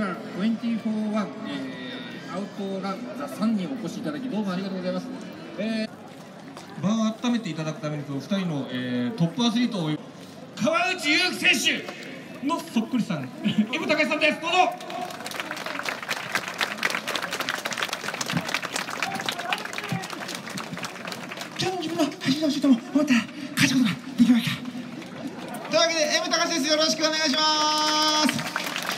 は24-1、アウトランザ3人お越しいただきどうもありがとうございます。場を温めていただくために2人の、トップアスリートを川内優輝選手のそっくりさんM高橋さんです。どうぞ。今日の自分の走りのシュートも思ったら勝つことができました。というわけで M 高橋です。よろしくお願いします。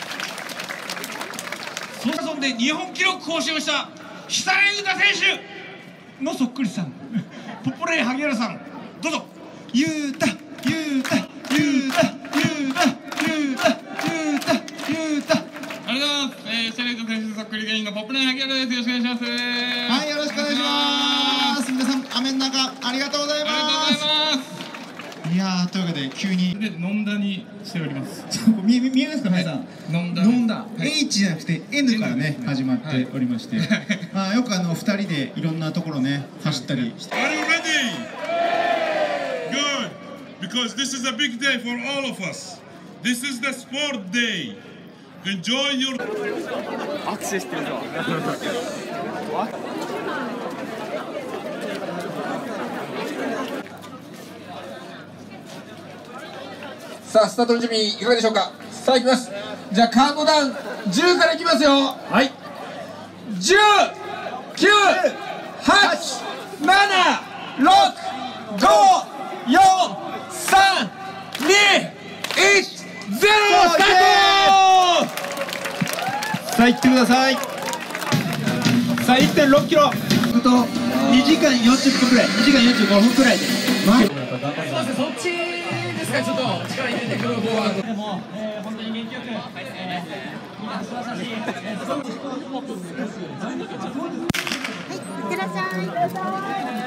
そのマラソンで日本記録更新をした久井優太選手のそっくりさんポポレイ萩原さん、どうぞ。優太優太優太優太優太優太優太。ありがとうございます。セレイト選手そっくり芸人のポポレイ萩原です。よろしくお願いします。はい、よろしくお願いします。皆さん雨の中ありがとうございます。ありがとうございます。いやー、というわけで急に飲んだにしております。見えますか皆さん。飲んだ H じゃなくて N からね始まっておりまして、よく2人でいろんなところね走ったりして。 Are you ready? Good, because this is a big day for all of us. This is the sport day. Enjoy your 握手してるぞ。 さあ、スタートの準備いかがでしょうか。さあ、いきます。じゃあカウントダウン10からいきますよ。はい。10、9、8、7、6、5、4、3、2、1、0、スタート。 さあ行ってください。さあ 1.6 キロと2時間40分くらい、2時間45分くらいで。 そっちですか。ちょっと力入れてくる方は。 でも、本当に元気よく、みんな走らさし、いってらっしゃい。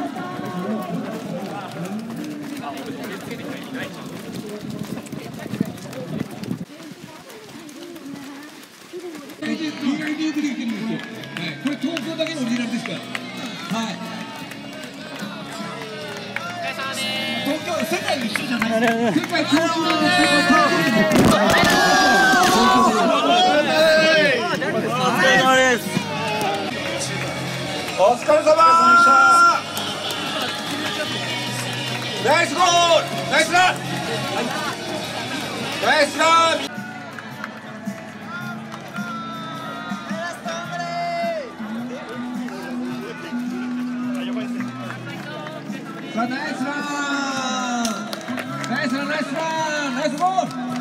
これ東京だけのオリジナルですから。はい。東京世界一緒じゃないです。世界共通なんですよ。お疲れ様。ナイスゴール。ナイスラン。ナイスラン。さあ、ナイスラン。ナイスラン、ナイスラン、ナイスゴール。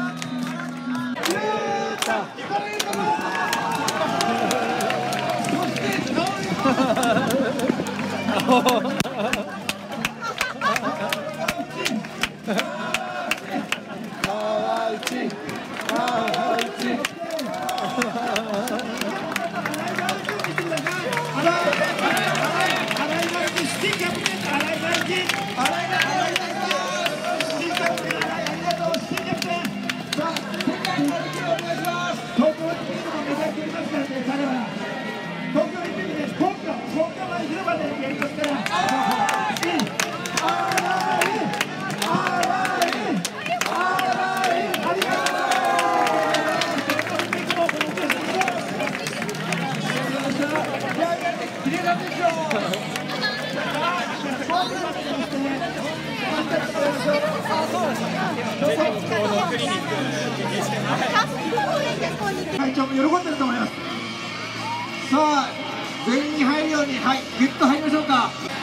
会長も喜んでると思います。さあ、全員入るように、はい、ぐっと入りましょうか。